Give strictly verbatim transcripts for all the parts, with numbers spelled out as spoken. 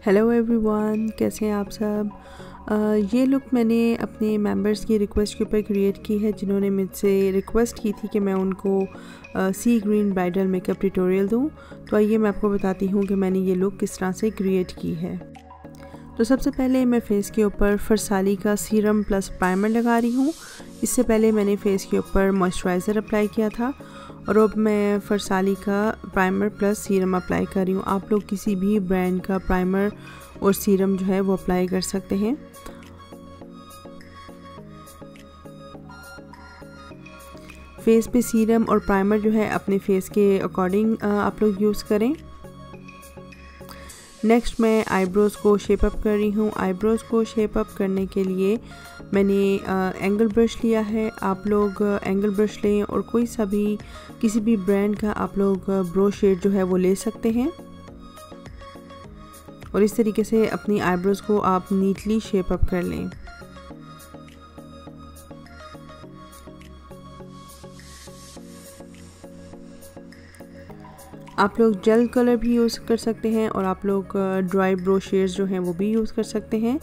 Hello everyone, कैसे हैं आप सब। uh, ये लुक मैंने अपने मेंबर्स की रिक्वेस्ट के ऊपर क्रिएट की है, जिन्होंने मुझसे रिक्वेस्ट की थी कि मैं उनको sea green bridal makeup tutorial दूं। तो आइए मैं आपको बताती हूँ कि मैंने ये लुक किस तरह से क्रिएट की है। तो सबसे पहले मैं फ़ेस के ऊपर फरसाली का सीरम प्लस प्राइमर लगा रही हूँ। इससे पहले मैंने फ़ेस के ऊपर मॉइस्चराइज़र अप्लाई किया था और अब मैं फरसाली का प्राइमर प्लस सीरम अप्लाई कर रही हूँ। आप लोग किसी भी ब्रांड का प्राइमर और सीरम जो है वो अप्लाई कर सकते हैं। फेस पे सीरम और प्राइमर जो है अपने फेस के अकॉर्डिंग आप लोग यूज़ करें। नेक्स्ट मैं आईब्रोज़ को शेप अप कर रही हूँ। आईब्रोज़ को शेप अप करने के लिए मैंने एंगल ब्रश लिया है। आप लोग एंगल ब्रश लें और कोई सा भी किसी भी ब्रांड का आप लोग ब्रो शेड जो है वो ले सकते हैं और इस तरीके से अपनी आईब्रोज़ को आप नीटली शेप अप कर लें। आप लोग जेल कलर भी यूज़ कर सकते हैं और आप लोग ड्राई ब्रो शेड्स जो हैं वो भी यूज़ कर सकते हैं।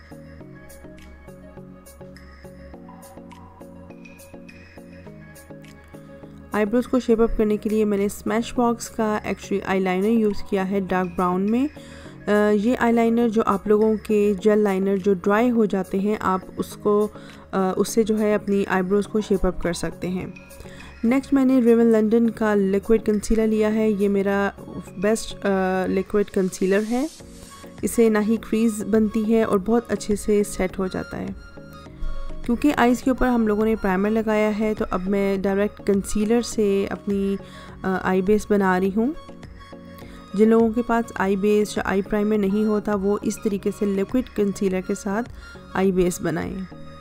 आईब्रोज़ को शेप अप करने के लिए मैंने स्मैश बॉक्स का एक्चुअली आईलाइनर यूज़ किया है डार्क ब्राउन में। uh, ये आईलाइनर जो आप लोगों के जेल लाइनर जो ड्राई हो जाते हैं, आप उसको uh, उससे जो है अपनी आईब्रोज़ को शेप अप कर सकते हैं। नेक्स्ट मैंने रिवन लंदन का लिक्विड कंसीलर लिया है। ये मेरा बेस्ट लिक्विड कंसीलर है। इसे ना ही क्रीज बनती है और बहुत अच्छे से सेट हो जाता है। क्योंकि आईज़ के ऊपर हम लोगों ने प्राइमर लगाया है, तो अब मैं डायरेक्ट कंसीलर से अपनी आई बेस बना रही हूँ। जिन लोगों के पास आई बेस या आई प्राइमर नहीं होता, वो इस तरीके से लिक्विड कंसीलर के साथ आई बेस बनाएं।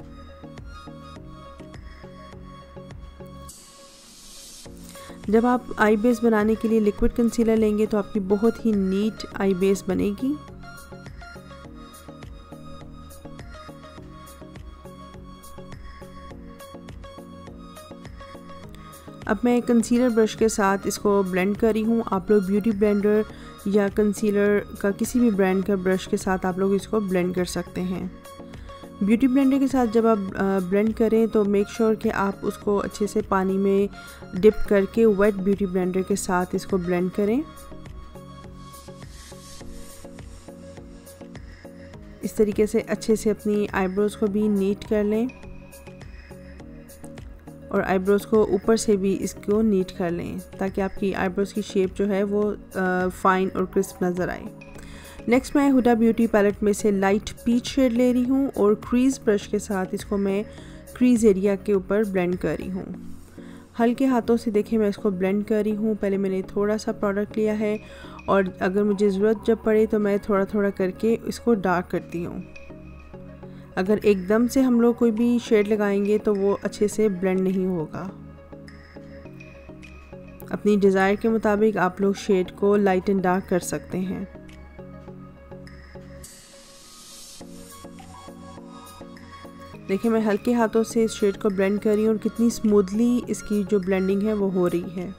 जब आप आई बेस बनाने के लिए लिक्विड कंसीलर लेंगे तो आपकी बहुत ही नीट आई बेस बनेगी। अब मैं कंसीलर ब्रश के साथ इसको ब्लेंड कर रही हूँ। आप लोग ब्यूटी ब्लेंडर या कंसीलर का किसी भी ब्रांड का ब्रश के साथ आप लोग इसको ब्लेंड कर सकते हैं। ब्यूटी ब्लेंडर के साथ जब आप ब्लेंड करें तो मेक श्योर कि आप उसको अच्छे से पानी में डिप करके वेट ब्यूटी ब्लेंडर के साथ इसको ब्लेंड करें। इस तरीके से अच्छे से अपनी आईब्रोज़ को भी नीट कर लें और आईब्रोज़ को ऊपर से भी इसको नीट कर लें ताकि आपकी आईब्रोज़ की शेप जो है वो फाइन और क्रिस्प नज़र आए। नेक्स्ट मैं हुडा ब्यूटी पैलेट में से लाइट पीच शेड ले रही हूँ और क्रीज ब्रश के साथ इसको मैं क्रीज एरिया के ऊपर ब्लेंड कर रही हूँ। हल्के हाथों से देखें मैं इसको ब्लेंड कर रही हूँ। पहले मैंने थोड़ा सा प्रोडक्ट लिया है और अगर मुझे ज़रूरत जब पड़े तो मैं थोड़ा थोड़ा करके इसको डार्क करती हूँ। अगर एकदम से हम लोग कोई भी शेड लगाएंगे तो वो अच्छे से ब्लेंड नहीं होगा। अपनी डिज़ायर के मुताबिक आप लोग शेड को लाइट एंड डार्क कर सकते हैं। देखिए मैं हल्के हाथों से इस शेड को ब्लेंड कर रही हूँ और कितनी स्मूथली इसकी जो ब्लेंडिंग है वो हो रही है।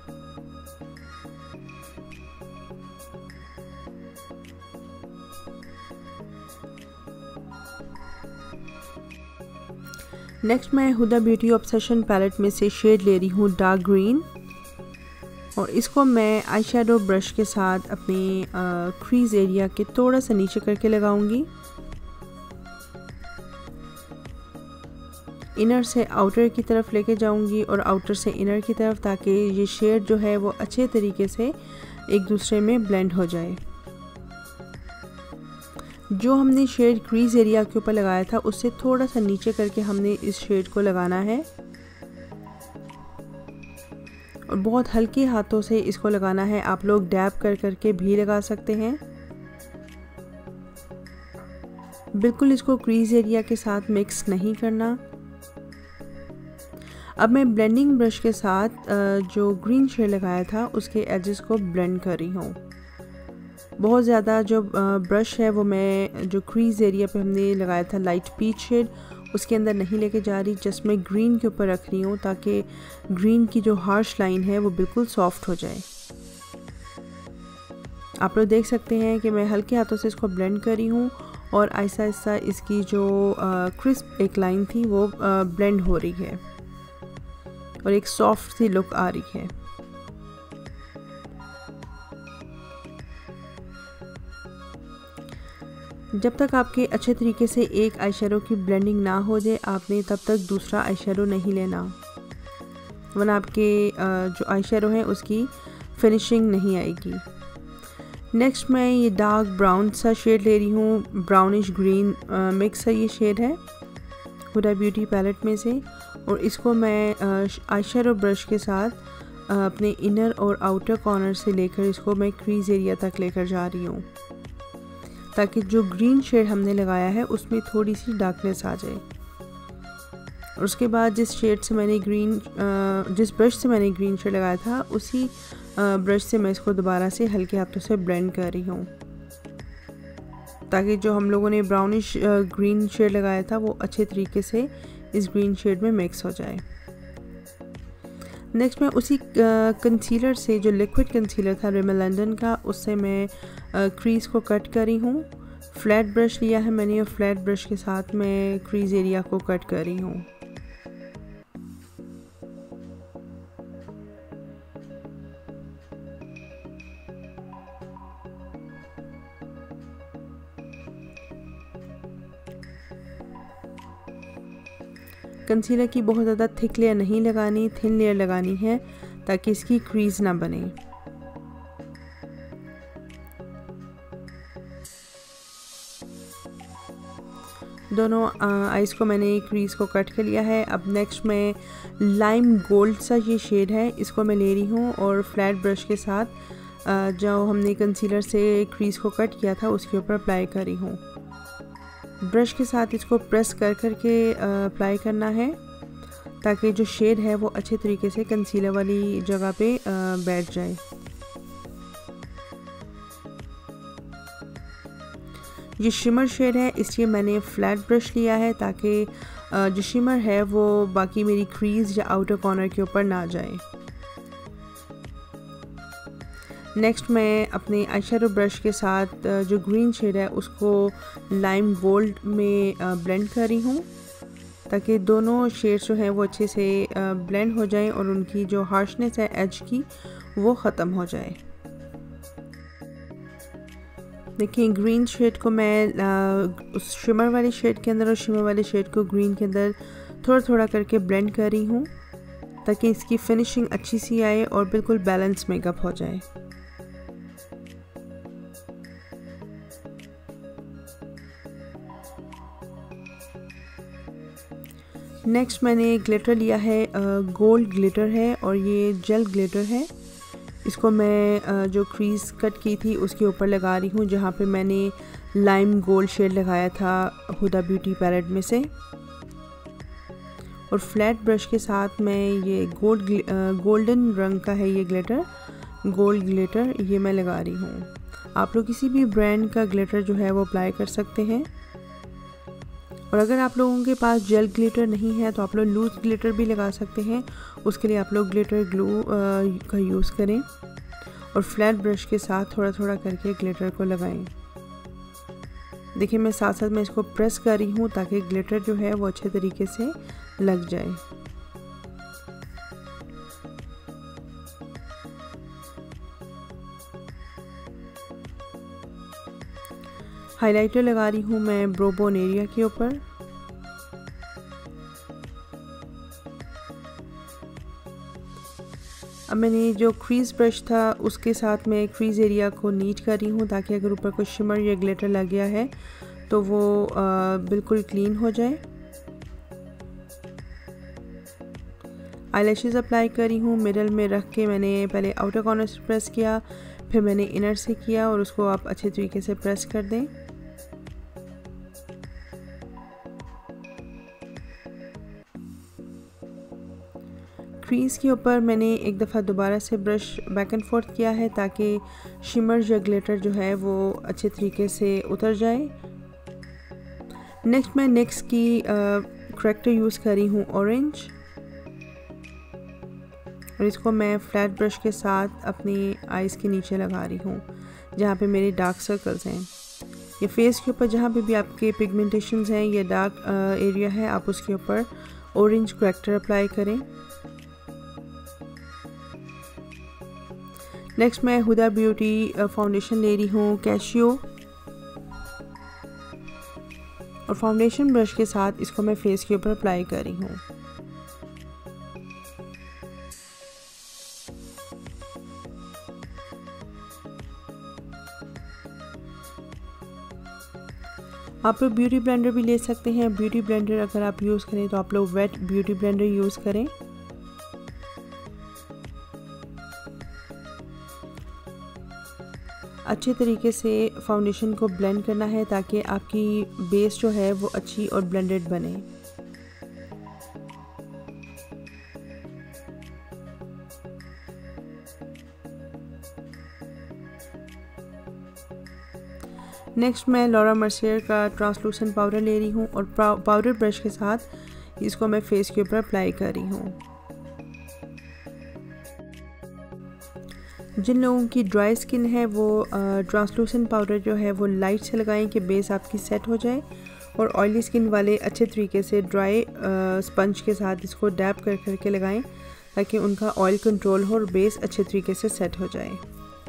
नेक्स्ट मैं हुडा ब्यूटी ऑब्सेशन पैलेट में से शेड ले रही हूँ डार्क ग्रीन और इसको मैं आई शेडो ब्रश के साथ अपने क्रीज एरिया के थोड़ा सा नीचे करके लगाऊंगी। इनर से आउटर की तरफ लेके जाऊंगी और आउटर से इनर की तरफ, ताकि ये शेड जो है वो अच्छे तरीके से एक दूसरे में ब्लेंड हो जाए। जो हमने शेड क्रीज एरिया के ऊपर लगाया था उससे थोड़ा सा नीचे करके हमने इस शेड को लगाना है और बहुत हल्के हाथों से इसको लगाना है। आप लोग डैब कर करके भी लगा सकते हैं। बिल्कुल इसको क्रीज एरिया के साथ मिक्स नहीं करना। अब मैं ब्लेंडिंग ब्रश के साथ जो ग्रीन शेड लगाया था उसके एजेस को ब्लेंड कर रही हूँ। बहुत ज़्यादा जो ब्रश है वो मैं जो क्रीज एरिया पे हमने लगाया था लाइट पीच शेड उसके अंदर नहीं लेके जा रही, जस्ट मैं ग्रीन के ऊपर रख रही हूँ ताकि ग्रीन की जो हार्श लाइन है वो बिल्कुल सॉफ्ट हो जाए। आप लोग देख सकते हैं कि मैं हल्के हाथों से इसको ब्लेंड कर रही हूँ और आहिस्ता आहिस्ता इसकी जो क्रिस्प एक लाइन थी वो ब्लेंड हो रही है और एक सॉफ्ट सी लुक आ रही है। जब तक आपके अच्छे तरीके से एक आई शेडो की ब्लेंडिंग ना हो जाए आपने तब तक दूसरा आई शेडो नहीं लेना, वरना आपके जो आई शेडो है उसकी फिनिशिंग नहीं आएगी। नेक्स्ट मैं ये डार्क ब्राउन सा शेड ले रही हूँ, ब्राउनिश ग्रीन मिक्स सा ये शेड है हुडा ब्यूटी पैलेट में से, और इसको मैं आई शेडो ब्रश के साथ आ, अपने इनर और आउटर कॉर्नर से लेकर इसको मैं क्रीज एरिया तक लेकर जा रही हूँ, ताकि जो ग्रीन शेड हमने लगाया है उसमें थोड़ी सी डार्कनेस आ जाए। और उसके बाद जिस शेड से मैंने ग्रीन जिस ब्रश से मैंने ग्रीन शेड लगाया था उसी ब्रश से मैं इसको दोबारा से हल्के हाथों से ब्लेंड कर रही हूँ, ताकि जो हम लोगों ने ब्राउनिश ग्रीन शेड लगाया था वो अच्छे तरीके से इस ग्रीन शेड में मिक्स हो जाए। नेक्स्ट मैं उसी कंसीलर से, जो लिक्विड कंसीलर था रिमेल लंदन का, उससे मैं क्रीज़ को कट करी हूँ। फ्लैट ब्रश लिया है मैंने और फ्लैट ब्रश के साथ मैं क्रीज़ एरिया को कट कर रही हूँ। कंसीलर की बहुत ज़्यादा थिक लेयर नहीं लगानी, थिन लेयर लगानी है ताकि इसकी क्रीज ना बने। दोनों आइज़ को मैंने क्रीज को कट कर लिया है। अब नेक्स्ट मैं लाइम गोल्ड सा ये शेड है, इसको मैं ले रही हूँ और फ्लैट ब्रश के साथ जो हमने कंसीलर से क्रीज को कट किया था उसके ऊपर अप्लाई कर रही हूँ। ब्रश के साथ इसको प्रेस कर कर के अप्लाई करना है ताकि जो शेड है वो अच्छे तरीके से कंसीलर वाली जगह पे बैठ जाए। ये शिमर शेड है, इसलिए मैंने फ्लैट ब्रश लिया है ताकि जो शिमर है वो बाकी मेरी क्रीज या आउटर कॉर्नर के ऊपर ना जाए। नेक्स्ट मैं अपने आई शेडो ब्रश के साथ जो ग्रीन शेड है उसको लाइम गोल्ड में ब्लेंड कर रही हूँ ताकि दोनों शेड्स जो हैं वो अच्छे से ब्लेंड हो जाएं और उनकी जो हार्शनेस है एज की वो ख़त्म हो जाए। देखिए ग्रीन शेड को मैं उस शिमर वाले शेड के अंदर और शिमर वाले शेड को ग्रीन के अंदर थोड़ा थोड़ा करके ब्लेंड कर रही हूँ ताकि इसकी फिनिशिंग अच्छी सी आए और बिल्कुल बैलेंस मेकअप हो जाए। नेक्स्ट मैंने ग्लिटर लिया है, गोल्ड ग्लिटर है और ये जेल ग्लिटर है। इसको मैं जो क्रीज कट की थी उसके ऊपर लगा रही हूँ जहाँ पे मैंने लाइम गोल्ड शेड लगाया था हुडा ब्यूटी पैलेट में से, और फ्लैट ब्रश के साथ मैं ये गोल्ड गोल्डन रंग का है ये ग्लिटर, गोल्ड ग्लिटर ये मैं लगा रही हूँ। आप लोग किसी भी ब्रांड का ग्लिटर जो है वो अप्लाई कर सकते हैं, और अगर आप लोगों के पास जेल ग्लिटर नहीं है तो आप लोग लूज ग्लिटर भी लगा सकते हैं। उसके लिए आप लोग ग्लिटर ग्लू का यूज़ करें और फ्लैट ब्रश के साथ थोड़ा थोड़ा करके ग्लिटर को लगाएं। देखिए मैं साथ साथ मैं इसको प्रेस कर रही हूँ ताकि ग्लिटर जो है वो अच्छे तरीके से लग जाए। हाइलाइटर लगा रही हूँ मैं ब्रो बोन एरिया के ऊपर। अब मैंने जो क्रीज ब्रश था उसके साथ मैं क्रीज एरिया को नीट कर रही हूँ ताकि अगर ऊपर कोई शिमर या ग्लिटर लग गया है तो वो आ, बिल्कुल क्लीन हो जाए। आईलैशेस अप्लाई कर रही हूँ, मिडल में रख के मैंने पहले आउटर कॉर्नर से प्रेस किया, फिर मैंने इनर से किया, और उसको आप अच्छे तरीके से प्रेस कर दें। क्रीज के ऊपर मैंने एक दफ़ा दोबारा से ब्रश बैक एंड फोर्थ किया है ताकि शिमर या ग्लिटर जो है वो अच्छे तरीके से उतर जाए। नेक्स्ट मैं नेक्स्ट की करेक्टर यूज़ कर रही हूँ ऑरेंज, और इसको मैं फ्लैट ब्रश के साथ अपनी आइज़ के नीचे लगा रही हूँ। जहाँ पे मेरे डार्क सर्कल्स हैं। ये फेस के ऊपर जहाँ पे भी आपके पिगमेंटेशंस हैं या डार्क एरिया है, आप उसके ऊपर ऑरेंज करेक्टर अप्लाई करें। नेक्स्ट मैं हुदा ब्यूटी फाउंडेशन ले रही हूँ कैशियो, और फाउंडेशन ब्रश के साथ इसको मैं फेस के ऊपर अप्लाई कर रही हूँ। आप लोग ब्यूटी ब्लेंडर भी ले सकते हैं। ब्यूटी ब्लेंडर अगर आप यूज़ करें तो आप लोग वेट ब्यूटी ब्लेंडर यूज़ करें। अच्छे तरीके से फाउंडेशन को ब्लेंड करना है ताकि आपकी बेस जो है वो अच्छी और ब्लेंडेड बने। नेक्स्ट मैं लॉरा मर्सियर का ट्रांसलूसेंट पाउडर ले रही हूँ और पाउडर ब्रश के साथ इसको मैं फेस के ऊपर अप्लाई कर रही हूँ। जिन लोगों की ड्राई स्किन है वो ट्रांसलूसेंट पाउडर जो है वो लाइट से लगाएं कि बेस आपकी सेट हो जाए, और ऑयली स्किन वाले अच्छे तरीके से ड्राई स्पंज के साथ इसको डैप कर करके लगाएं ताकि उनका ऑयल कंट्रोल हो और बेस अच्छे तरीके से सेट हो जाए।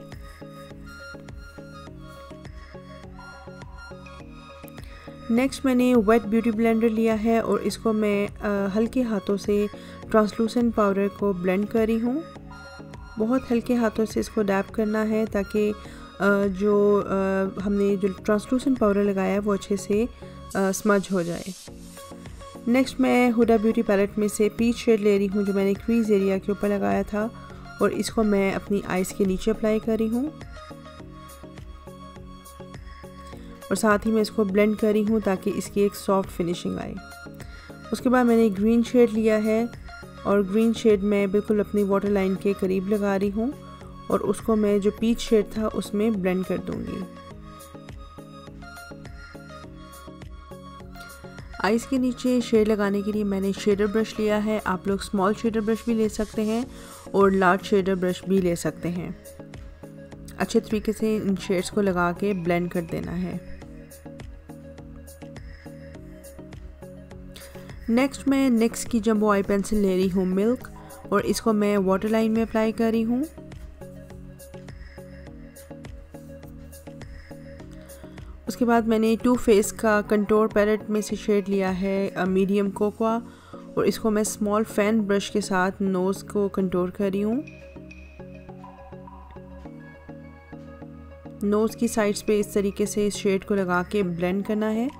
नेक्स्ट मैंने वेट ब्यूटी ब्लेंडर लिया है और इसको मैं आ, हल्के हाथों से ट्रांसलूसेंट पाउडर को ब्लेंड कर रही हूँ। बहुत हल्के हाथों से इसको डैप करना है ताकि जो आ, हमने जो ट्रांसलूसेंट पाउडर लगाया है वो अच्छे से स्मज हो जाए। नेक्स्ट मैं हुडा ब्यूटी पैलेट में से पीच शेड ले रही हूँ जो मैंने क्रीज एरिया के ऊपर लगाया था, और इसको मैं अपनी आइज़ के नीचे अप्लाई कर रही हूँ और साथ ही मैं इसको ब्लेंड कर रही हूँ ताकि इसकी एक सॉफ्ट फिनिशिंग आए। उसके बाद मैंने ग्रीन शेड लिया है और ग्रीन शेड मैं बिल्कुल अपनी वाटर लाइन के करीब लगा रही हूँ और उसको मैं जो पीच शेड था उसमें ब्लेंड कर दूँगी। आइज़ के नीचे शेड लगाने के लिए मैंने शेडर ब्रश लिया है। आप लोग स्मॉल शेडर ब्रश भी ले सकते हैं और लार्ज शेडर ब्रश भी ले सकते हैं। अच्छे तरीके से इन शेड्स को लगा के ब्लेंड कर देना है। नेक्स्ट मैं निक्स की जंबो आई पेंसिल ले रही हूँ मिल्क, और इसको मैं वाटर लाइन में अप्लाई कर रही हूँ। उसके बाद मैंने टू फेस का कंटोर पैलेट में से शेड लिया है मीडियम कोकोआ, और इसको मैं स्मॉल फैन ब्रश के साथ नोज़ को कंटोर कर रही हूँ। नोज़ की साइड्स पे इस तरीके से इस शेड को लगा के ब्लेंड करना है।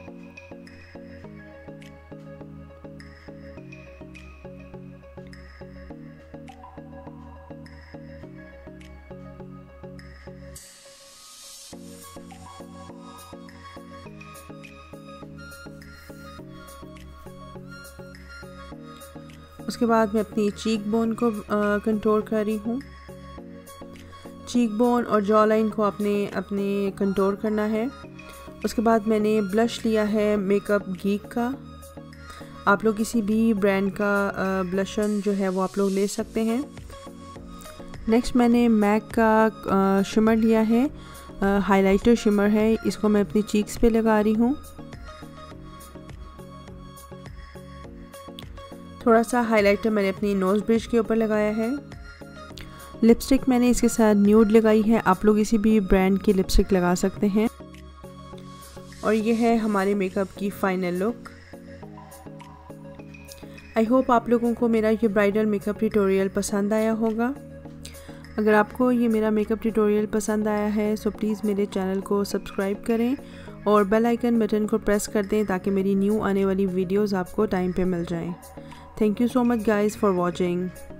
उसके बाद मैं अपनी चीक बोन को कंटोर कर रही हूँ। चीक बोन और जॉ लाइन को अपने अपने कंटोर करना है। उसके बाद मैंने ब्लश लिया है मेकअप गीक का। आप लोग किसी भी ब्रांड का ब्लशन जो है वो आप लोग ले सकते हैं। नेक्स्ट मैंने मैक का शिमर लिया है, हाइलाइटर शिमर है, इसको मैं अपनी चीक्स पे लगा रही हूँ। थोड़ा सा हाइलाइटर मैंने अपनी नोज़ ब्रिज के ऊपर लगाया है। लिपस्टिक मैंने इसके साथ न्यूड लगाई है। आप लोग किसी भी ब्रांड की लिपस्टिक लगा सकते हैं। और ये है हमारे मेकअप की फाइनल लुक। आई होप आप लोगों को मेरा ये ब्राइडल मेकअप ट्यूटोरियल पसंद आया होगा। अगर आपको ये मेरा मेकअप ट्यूटोरियल पसंद आया है सो प्लीज़ मेरे चैनल को सब्सक्राइब करें और बेल आइकन बटन को प्रेस कर दें ताकि मेरी न्यू आने वाली वीडियोस आपको टाइम पे मिल जाएं। Thank you so much guys for watching.